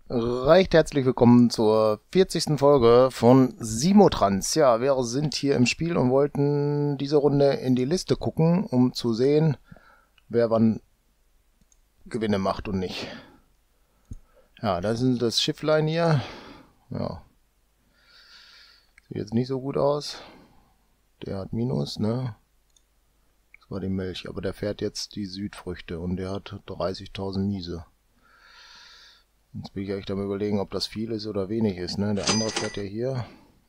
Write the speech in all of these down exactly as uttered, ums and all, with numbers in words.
Recht herzlich willkommen zur vierzigsten Folge von Simotrans. Ja, wir sind hier im Spiel und wollten diese Runde in die Liste gucken, um zu sehen, wer wann Gewinne macht und nicht. Ja, das ist das Schifflein hier. Ja. Sieht jetzt nicht so gut aus. Der hat Minus, ne? Das war die Milch, aber der fährt jetzt die Südfrüchte und der hat dreißigtausend Miese. Jetzt bin ich echt am Überlegen, ob das viel ist oder wenig ist, ne? Der andere fährt ja hier.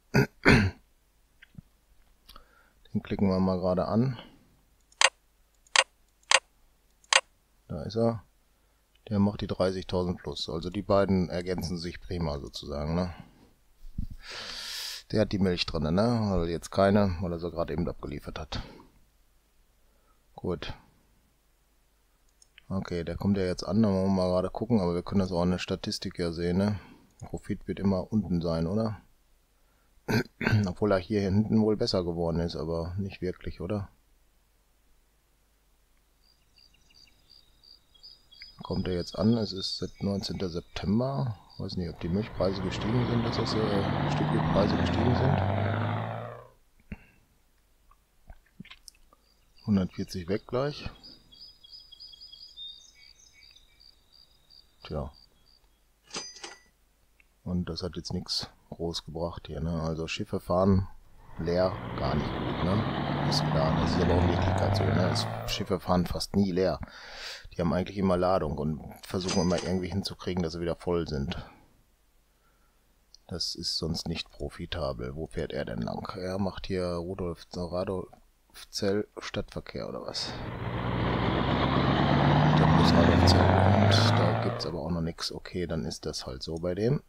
Den klicken wir mal gerade an. Da ist er. Der macht die dreißigtausend plus. Also die beiden ergänzen sich prima sozusagen, ne? Der hat die Milch drin, ne? Also jetzt keine, weil er sie gerade eben abgeliefert hat. Gut. Okay, der kommt ja jetzt an, da wollen wir mal gerade gucken, aber wir können das auch in der Statistik ja sehen, ne? Profit wird immer unten sein, oder? Obwohl er hier hinten wohl besser geworden ist, aber nicht wirklich, oder? Kommt er jetzt an, es ist neunzehnten September. Weiß nicht, ob die Milchpreise gestiegen sind, dass das äh, Stückpreise gestiegen sind. hundertvierzig weg gleich. Tja. Und das hat jetzt nichts groß gebracht hier, ne? Also Schiffe fahren leer, gar nicht gut, ne? Ist klar, das ist aber auch in Wirklichkeit so, ne? Das Schiffe fahren fast nie leer. Die haben eigentlich immer Ladung und versuchen immer irgendwie hinzukriegen, dass sie wieder voll sind. Das ist sonst nicht profitabel. Wo fährt er denn lang? Er macht hier Rudolf Radolfzell Stadtverkehr oder was? Der Bus Radolfzell. Und da gibt es aber auch noch nichts. Okay, dann ist das halt so bei dem.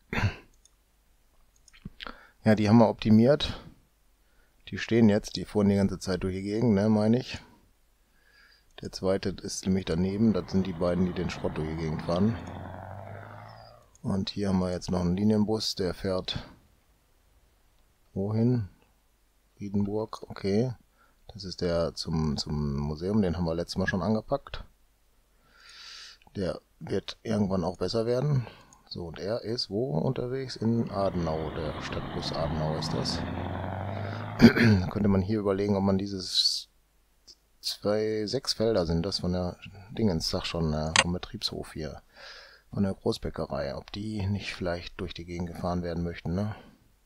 Ja, die haben wir optimiert. Die stehen jetzt, die fuhren die ganze Zeit durch die Gegend, ne, meine ich. Der zweite ist nämlich daneben, das sind die beiden, die den Schrott durch die Gegend fahren. Und hier haben wir jetzt noch einen Linienbus, der fährt wohin? Riedenburg, okay. Das ist der zum, zum Museum, den haben wir letztes Mal schon angepackt. Der wird irgendwann auch besser werden. So, und er ist wo unterwegs? In Adenau, der Stadtbus Adenau ist das. Da könnte man hier überlegen, ob man dieses zwei, sechs Felder sind das von der Dingens, sag schon, äh, vom Betriebshof hier, von der Großbäckerei, ob die nicht vielleicht durch die Gegend gefahren werden möchten, ne?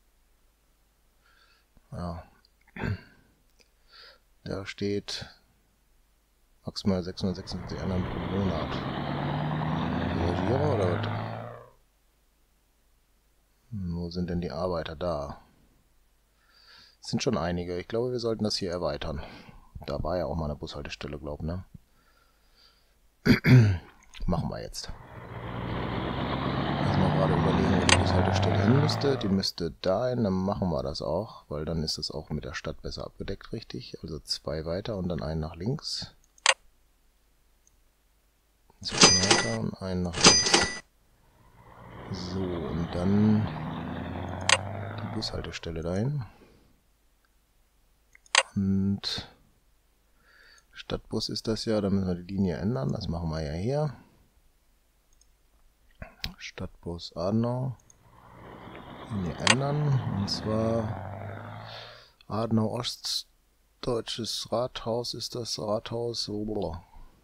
Ja. Da steht maximal sechshundertsechsundfünfzig Einnahmen pro Monat. Passagiere oder was? Wo sind denn die Arbeiter da? Es sind schon einige. Ich glaube, wir sollten das hier erweitern. Da war ja auch mal eine Bushaltestelle, glaube ich, ne? Machen wir jetzt. Lass mal gerade überlegen, wo die Bushaltestelle hin müsste. Die müsste dahin, dann machen wir das auch, weil dann ist es auch mit der Stadt besser abgedeckt, richtig. Also zwei weiter und dann einen nach links. Zwei weiter und einen nach links. So, und dann die Bushaltestelle dahin. Und Stadtbus ist das ja, da müssen wir die Linie ändern, das machen wir ja hier. Stadtbus Adenau. Linie ändern, und zwar Adenau Ostdeutsches Rathaus ist das Rathaus. Oh,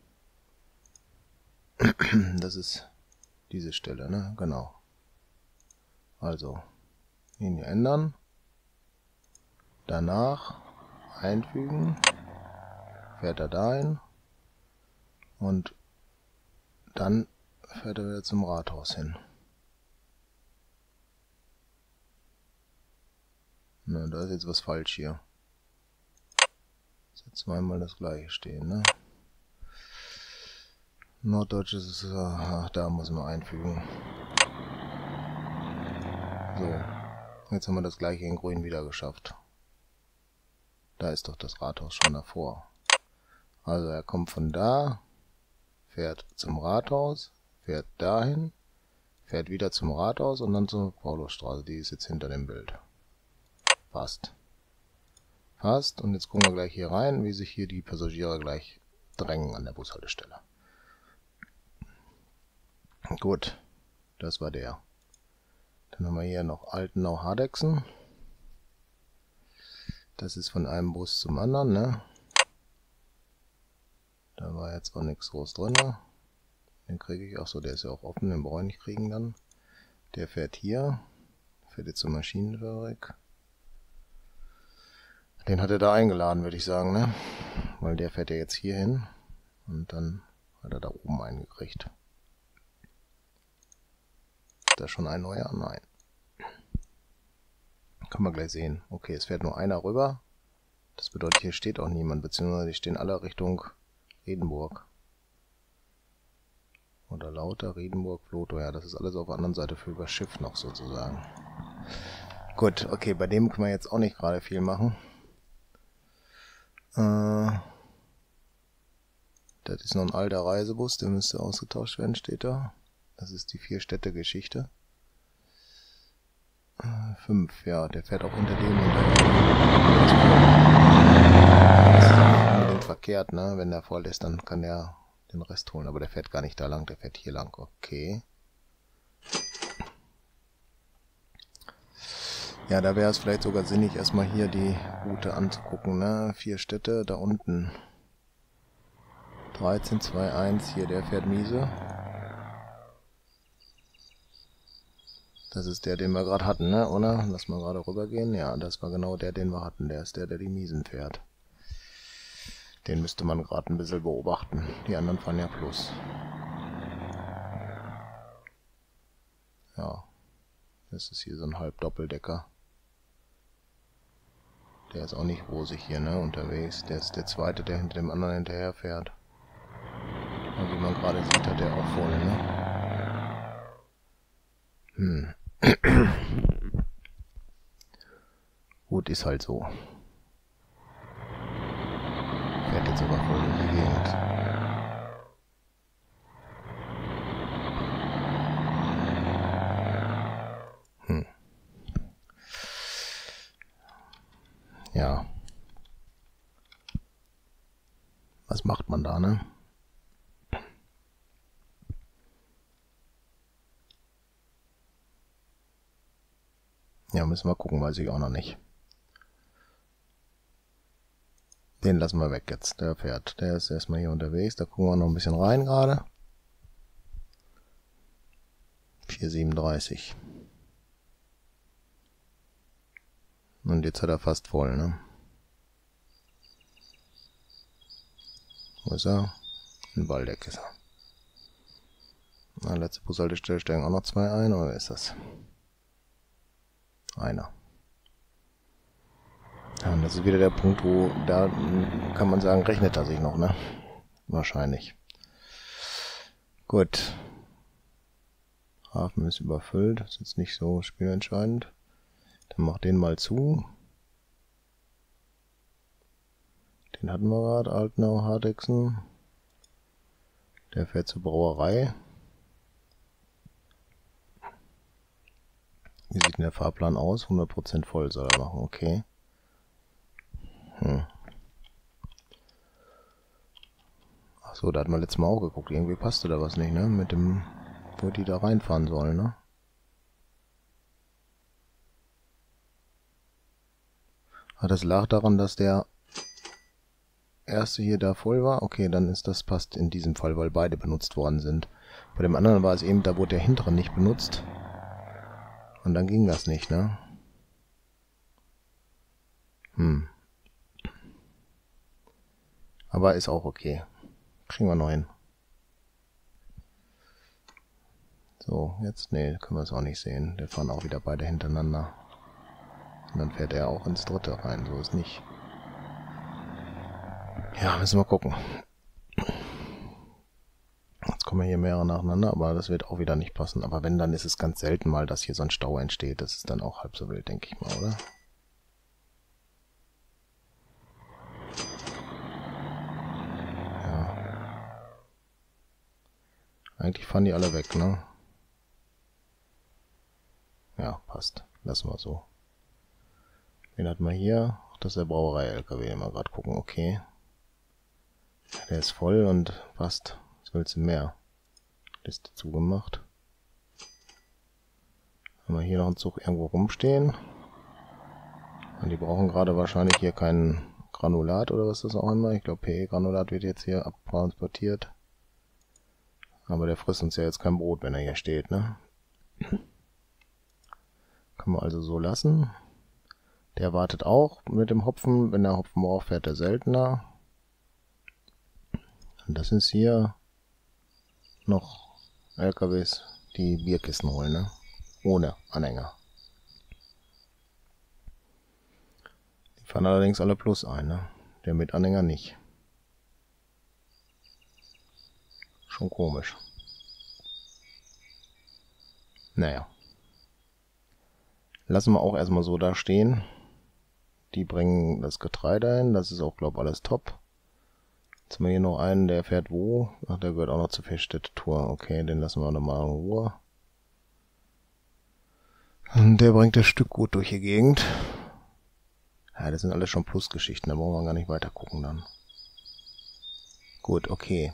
das ist diese Stelle, ne? Genau. Also, Linie ändern. Danach einfügen. Fährt er dahin und dann fährt er wieder zum Rathaus hin. Na, da ist jetzt was falsch hier. Ist jetzt zweimal das gleiche stehen, ne? Norddeutsches ist, ach, da muss man einfügen. So, jetzt haben wir das gleiche in grün wieder geschafft. Da ist doch das Rathaus schon davor. Also er kommt von da, fährt zum Rathaus, fährt dahin, fährt wieder zum Rathaus und dann zur Paulusstraße. Die ist jetzt hinter dem Bild. Passt. Passt. Und jetzt gucken wir gleich hier rein, wie sich hier die Passagiere gleich drängen an der Bushaltestelle. Gut. das war der. Dann haben wir hier noch Altenau-Hardegsen. Das ist von einem Bus zum anderen, ne? Da war jetzt auch nichts groß drin. Den kriege ich, auch so, der ist ja auch offen, den brauche ich nicht kriegen dann. Der fährt hier, fährt jetzt zur Maschinenfabrik. Den hat er da eingeladen, würde ich sagen, ne? Weil der fährt ja jetzt hier hin und dann hat er da oben eingekriegt. Ist da schon ein neuer? Nein. Können wir gleich sehen. Okay, es fährt nur einer rüber. Das bedeutet, hier steht auch niemand, beziehungsweise die stehen alle Richtung Riedenburg. Oder Lauter, Riedenburg, Vlotho. Ja, das ist alles auf der anderen Seite für über Schiff noch sozusagen. Gut, okay, bei dem können wir jetzt auch nicht gerade viel machen. Äh, das ist noch ein alter Reisebus, der müsste ausgetauscht werden, steht da. Das ist die Vier-Städte-Geschichte. Äh, fünf, ja, der fährt auch hinter dem. Das ist nicht unbedingt verkehrt, ne? Wenn der voll ist, dann kann der den Rest holen. Aber der fährt gar nicht da lang, der fährt hier lang. Okay. Ja, da wäre es vielleicht sogar sinnig, erstmal hier die Route anzugucken, ne? Vier Städte, da unten. dreizehn zwei eins, hier, der fährt miese. Das ist der, den wir gerade hatten, ne? Oder? Lass mal gerade rübergehen. Ja, das war genau der, den wir hatten. Der ist der, der die Miesen fährt. Den müsste man gerade ein bisschen beobachten. Die anderen fahren ja plus. Ja. Das ist hier so ein Halbdoppeldecker. Der ist auch nicht rosig hier, ne? Unterwegs. Der ist der zweite, der hinter dem anderen hinterher fährt. Und wie man gerade sieht, hat der auch voll, ne? Hm. Gut, ist halt so. Fährt jetzt aber voll in die Gegend. Hm. Ja. Was macht man da, ne? Ja, müssen wir gucken, weiß ich auch noch nicht. Den lassen wir weg jetzt, der fährt. Der ist erstmal hier unterwegs, da gucken wir noch ein bisschen rein gerade. vier siebenunddreißig. Und jetzt hat er fast voll, ne? Wo ist er? In Waldeck ist er. Na, letzte Bushaltestelle steigen auch noch zwei ein, oder ist das? Einer. Ja, und das ist wieder der Punkt, wo, da kann man sagen, rechnet er sich noch, ne? Wahrscheinlich. Gut. Hafen ist überfüllt, das ist jetzt nicht so spielentscheidend. Dann mach den mal zu. Den hatten wir gerade, Altenau, Hardegsen. Der fährt zur Brauerei. Wie sieht denn der Fahrplan aus? hundert Prozent voll soll er machen, okay. Hm. Achso, da hat man letztes Mal auch geguckt. Irgendwie passte da was nicht, ne? Mit dem, wo die da reinfahren sollen, ne? Ah, das lag daran, dass der erste hier da voll war. Okay, dann ist das passt in diesem Fall, weil beide benutzt worden sind. Bei dem anderen war es eben, da wurde der hintere nicht benutzt. Und dann ging das nicht, ne? Hm. Aber ist auch okay. Kriegen wir noch hin. So, jetzt, nee, können wir es auch nicht sehen. Wir fahren auch wieder beide hintereinander. Und dann fährt er auch ins dritte rein, so ist nicht. Ja, müssen wir gucken. Jetzt kommen hier mehrere nacheinander, aber das wird auch wieder nicht passen. Aber wenn, dann ist es ganz selten mal, dass hier so ein Stau entsteht. Das ist dann auch halb so wild, denke ich mal, oder? Ja. Eigentlich fahren die alle weg, ne? Ja, passt. Lassen wir so. Den hatten wir hier. Ach, das ist der Brauerei-L K W. Mal gerade gucken, okay. Der ist voll und passt. Was willst du mehr? Liste zugemacht. Haben wir hier noch einen Zug irgendwo rumstehen. Und die brauchen gerade wahrscheinlich hier kein Granulat oder was ist das auch immer. Ich glaube P E-Granulat wird jetzt hier abtransportiert. Aber der frisst uns ja jetzt kein Brot, wenn er hier steht, ne? Können wir also so lassen. Der wartet auch mit dem Hopfen. Wenn er Hopfen braucht, fährt er seltener. Und das ist hier noch L K Ws, die Bierkisten holen, ne? Ohne Anhänger. Die fahren allerdings alle plus ein, ne? Der mit Anhänger nicht. Schon komisch. Naja. Lassen wir auch erstmal so da stehen. Die bringen das Getreide ein. Das ist auch, glaube ich, alles top. Jetzt haben wir hier noch einen, der fährt wo? Ach, der gehört auch noch zur Feststätte Tour. Okay, den lassen wir nochmal in Ruhe. Und der bringt das Stück gut durch die Gegend. Ja, das sind alles schon Plusgeschichten. Da brauchen wir gar nicht weiter gucken dann. Gut, okay.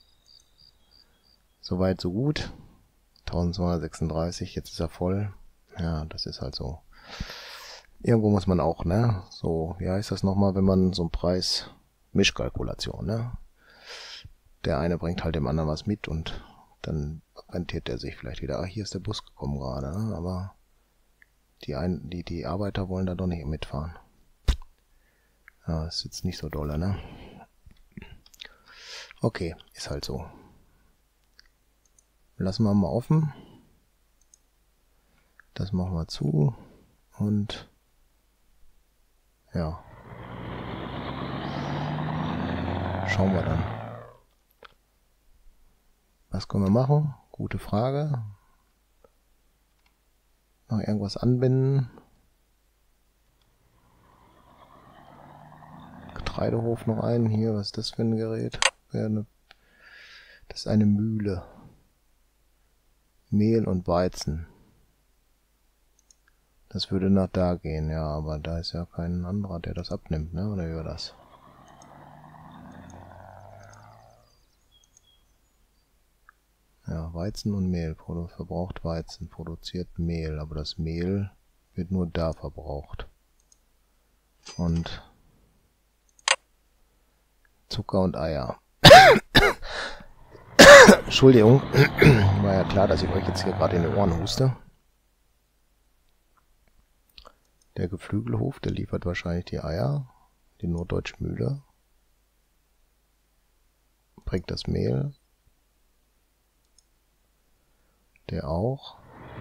Soweit, so gut. eintausendzweihundertsechsunddreißig, jetzt ist er voll. Ja, das ist halt so. Irgendwo muss man auch, ne? So, wie heißt das nochmal, wenn man so einen Preis... Mischkalkulation, ne? Der eine bringt halt dem anderen was mit und dann rentiert er sich vielleicht wieder. Ah, hier ist der Bus gekommen gerade, ne? Aber die, ein, die, die Arbeiter wollen da doch nicht mitfahren. Ja, ist jetzt nicht so dolle, ne? Okay, ist halt so. Lassen wir mal offen. Das machen wir zu. Und ja. Schauen wir dann. Was können wir machen? Gute Frage. Noch irgendwas anbinden. Getreidehof noch einen. Hier, was ist das für ein Gerät? Das ist eine Mühle. Mehl und Weizen. Das würde nach da gehen, ja, aber da ist ja kein anderer, der das abnimmt, ne? Oder wie war das? Ja, Weizen und Mehl. Verbraucht Weizen, produziert Mehl, aber das Mehl wird nur da verbraucht. Und Zucker und Eier. Entschuldigung, war ja klar, dass ich euch jetzt hier gerade in die Ohren huste. Der Geflügelhof, der liefert wahrscheinlich die Eier. Die Norddeutsche Mühle bringt das Mehl. Der auch.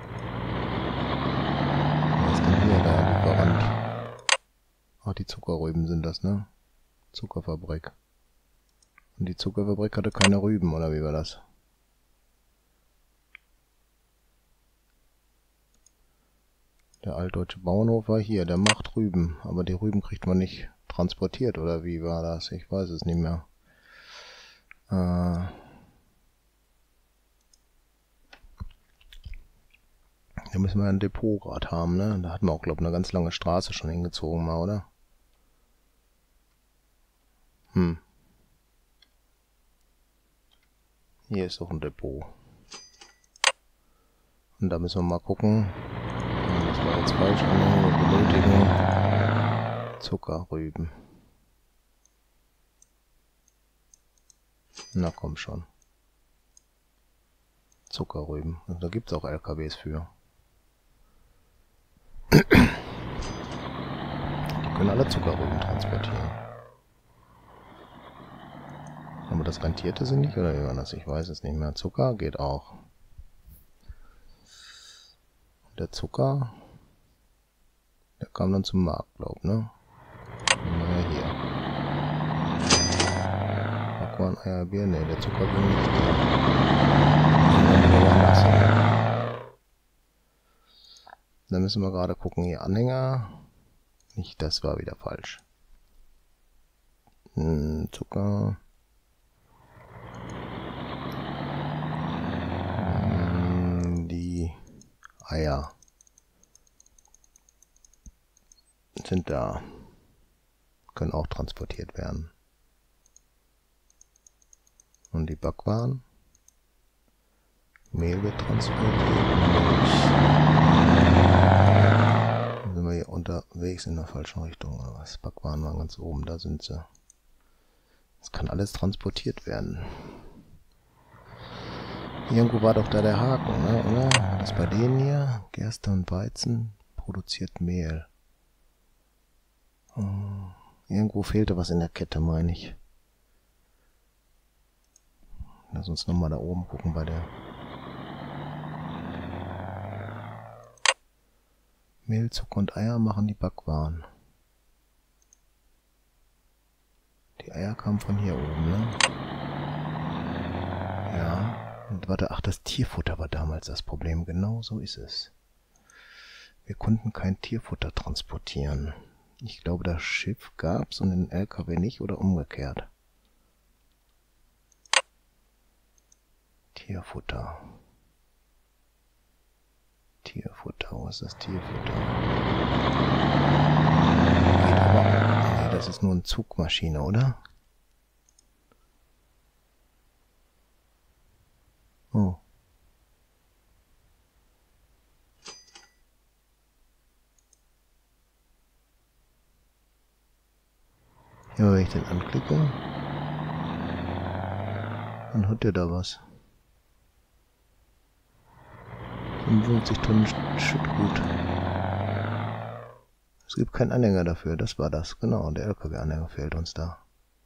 Was ist denn hier der Lieferant? Ach, die Zuckerrüben sind das, ne? Zuckerfabrik. Und die Zuckerfabrik hatte keine Rüben, oder wie war das? Der altdeutsche Bauernhof war hier, der macht Rüben. Aber die Rüben kriegt man nicht transportiert, oder wie war das? Ich weiß es nicht mehr. Äh... Da müssen wir ein Depotrad haben, ne? Da hatten wir auch, glaube ich, eine ganz lange Straße schon hingezogen mal, oder? Hm. Hier ist doch ein Depot. Und da müssen wir mal gucken. Das war jetzt falsch. Wir benötigen Zuckerrüben. Na komm schon. Zuckerrüben. Und da gibt es auch L K Ws für. Die können alle Zuckerrüben transportieren. Aber das rentierte sie nicht, oder wie war das? Ich weiß es nicht mehr. Zucker geht auch. Der Zucker, der kam dann zum Markt, glaub, ne? Naja, hier. Popcorn, Eier, Bier, ne, der Zucker will nicht. Dann müssen wir gerade gucken, hier Anhänger. Nicht, das war wieder falsch. Hm, Zucker. Hm, die Eier sind da. Können auch transportiert werden. Und die Backwaren. Mehl wird transportiert. Dann sind wir hier unterwegs in der falschen Richtung oder was? Backwaren waren ganz oben, da sind sie. Das kann alles transportiert werden. Irgendwo war doch da der Haken, ne? Oder? Das bei denen hier, Gerste und Weizen, produziert Mehl. Hm. Irgendwo fehlte was in der Kette, meine ich. Lass uns nochmal da oben gucken bei der Mehl, Zucker und Eier machen die Backwaren. Die Eier kamen von hier oben, ne? Ja. Und warte, ach, das Tierfutter war damals das Problem. Genau so ist es. Wir konnten kein Tierfutter transportieren. Ich glaube, das Schiff gab's und den L K W nicht oder umgekehrt. Tierfutter. Tierfutter, wo ist das Tierfutter? Geht aber. Nee, das ist nur eine Zugmaschine, oder? Oh. Ja, wenn ich den anklicke, dann hat der da was. fünfundfünfzig Tonnen Schüttgut. Es gibt keinen Anhänger dafür, das war das. Genau, der L K W-Anhänger fehlt uns da.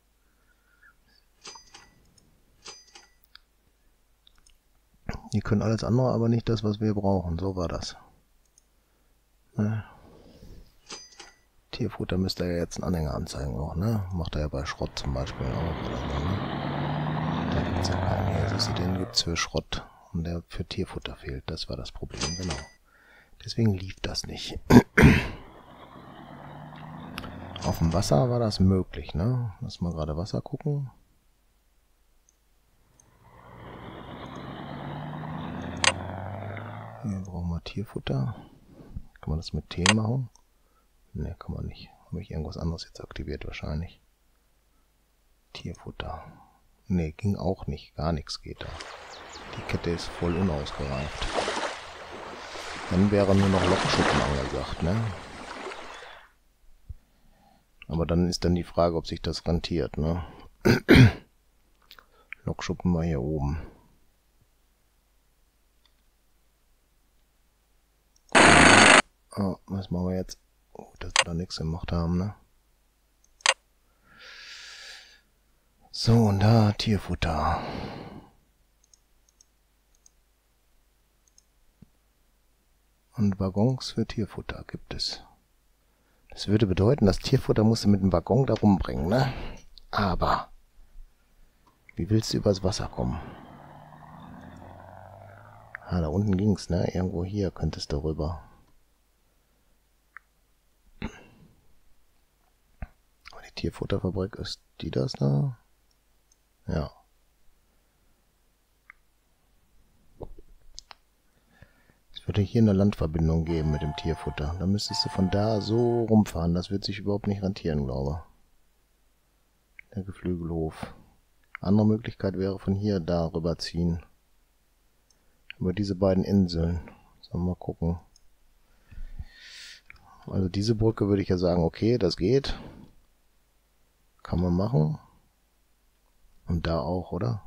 Die können alles andere, aber nicht das, was wir brauchen. So war das. Ne? Tierfutter müsste ja jetzt einen Anhänger anzeigen auch, ne? Macht er ja bei Schrott zum Beispiel auch oder so, ne? Da gibt es ja keinen. Hier siehst du, den gibt es für Schrott und der für Tierfutter fehlt. Das war das Problem, genau. Deswegen lief das nicht. Auf dem Wasser war das möglich, ne? Lass mal gerade Wasser gucken. Hier brauchen wir Tierfutter. Kann man das mit T machen? Ne, kann man nicht. Habe ich irgendwas anderes jetzt aktiviert wahrscheinlich. Tierfutter. Ne, ging auch nicht. Gar nichts geht da. Die Kette ist voll unausgereift. Dann wäre nur noch Lokschuppen angesagt, ne? Aber dann ist dann die Frage, ob sich das rentiert, ne? Lokschuppen war hier oben. Oh, was machen wir jetzt? Gut, dass wir da nichts gemacht haben, ne? So, und da Tierfutter. Und Waggons für Tierfutter gibt es. Das würde bedeuten, das Tierfutter musst du mit dem Waggon da rumbringen, ne? Aber wie willst du übers Wasser kommen? Ah, da unten ging's, ne? Irgendwo hier könntest du rüber. Aber die Tierfutterfabrik, ist die das da? Ja. Es würde hier eine Landverbindung geben mit dem Tierfutter. Da müsstest du von da so rumfahren. Das wird sich überhaupt nicht rentieren, glaube ich. Der Geflügelhof. Andere Möglichkeit wäre von hier da rüberziehen. Über diese beiden Inseln. So, mal gucken. Also diese Brücke würde ich ja sagen, okay, das geht. Kann man machen. Und da auch, oder?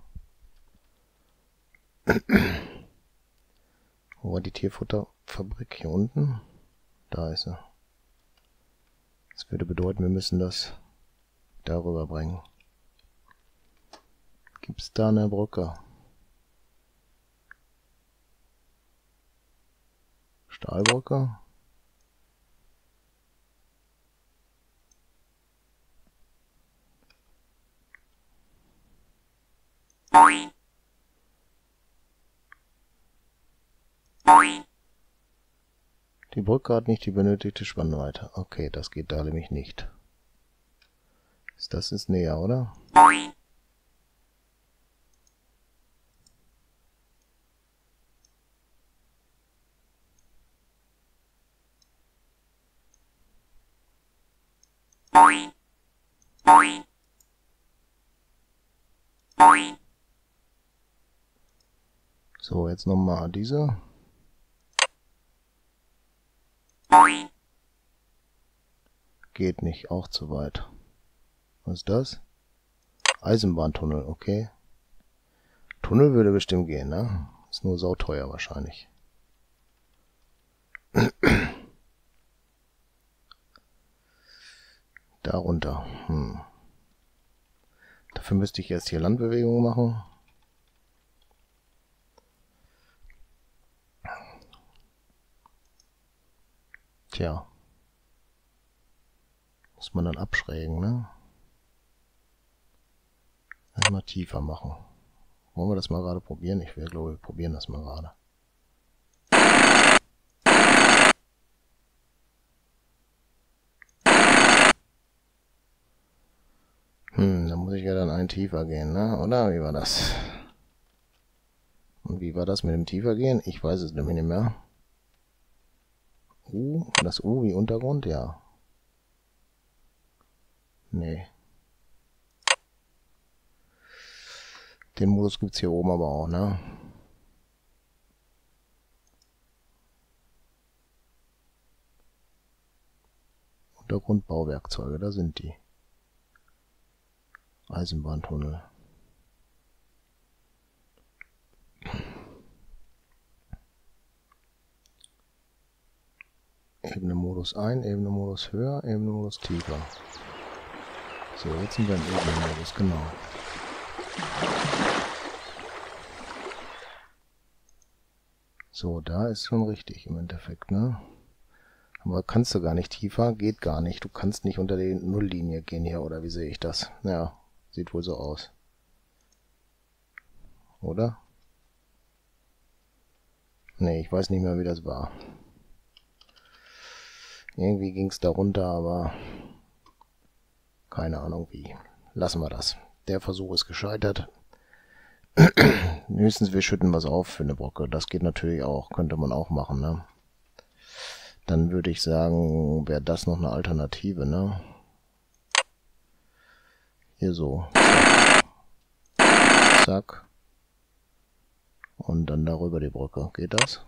Wo war die Tierfutterfabrik? Hier unten? Da ist sie. Das würde bedeuten, wir müssen das darüber bringen. Gibt es da eine Brücke? Stahlbrücke? Die Brücke hat nicht die benötigte Spannweite. Okay, das geht da nämlich nicht. Das ist näher, oder? So, jetzt nochmal diese. Geht nicht, auch zu weit. Was ist das? Eisenbahntunnel, okay. Tunnel würde bestimmt gehen, ne? Ist nur sauteuer wahrscheinlich. Darunter. Hm. Dafür müsste ich jetzt hier Landbewegungen machen. Tja. Muss man dann abschrägen, ne? Mal tiefer machen. Wollen wir das mal gerade probieren? Ich will, glaube, wir probieren das mal gerade. Hm, da muss ich ja dann einen tiefer gehen, ne? Oder? Wie war das? Und wie war das mit dem tiefer gehen? Ich weiß es nämlich nicht mehr. U, das U wie Untergrund? Ja. Nee. Den Modus gibt es hier oben aber auch, ne? Untergrundbauwerkzeuge, da sind die. Eisenbahntunnel. Ebene Modus ein, Ebene Modus höher, Ebene Modus tiefer. So, jetzt sind wir im Ebene Modus, genau. So, da ist schon richtig im Endeffekt, ne? Aber kannst du gar nicht tiefer, geht gar nicht. Du kannst nicht unter die Nulllinie gehen hier, oder wie sehe ich das? Ja, sieht wohl so aus. Oder? Nee, ich weiß nicht mehr, wie das war. Irgendwie ging es da runter, aber keine Ahnung wie. Lassen wir das. Der Versuch ist gescheitert. Höchstens wir schütten was auf für eine Brocke. Das geht natürlich auch. Könnte man auch machen, ne? Dann würde ich sagen, wäre das noch eine Alternative, ne? Hier so. Zack. Zack. Und dann darüber die Brücke. Geht das?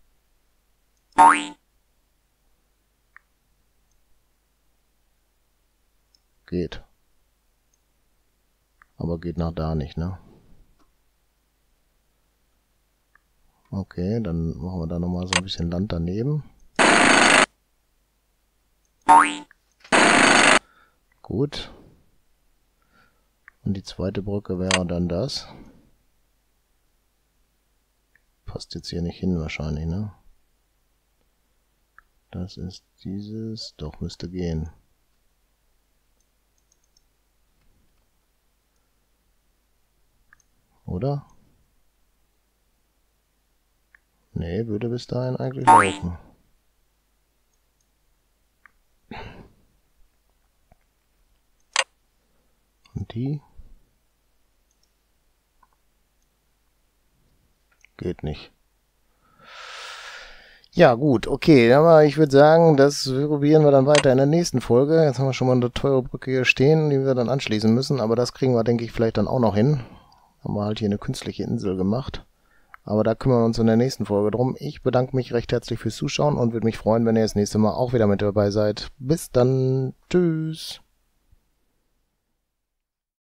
Geht. Aber geht nach da nicht, ne? Okay, dann machen wir da nochmal so ein bisschen Land daneben. Gut. Und die zweite Brücke wäre dann das. Passt jetzt hier nicht hin wahrscheinlich, ne? Das ist dieses. Doch, müsste gehen. Oder? Nee, würde bis dahin eigentlich laufen. Und die? Geht nicht. Ja, gut, okay, aber ich würde sagen, das probieren wir dann weiter in der nächsten Folge. Jetzt haben wir schon mal eine teure Brücke hier stehen, die wir dann anschließen müssen, aber das kriegen wir, denke ich, vielleicht dann auch noch hin. Haben wir halt hier eine künstliche Insel gemacht. Aber da kümmern wir uns in der nächsten Folge drum. Ich bedanke mich recht herzlich fürs Zuschauen und würde mich freuen, wenn ihr das nächste Mal auch wieder mit dabei seid. Bis dann. Tschüss.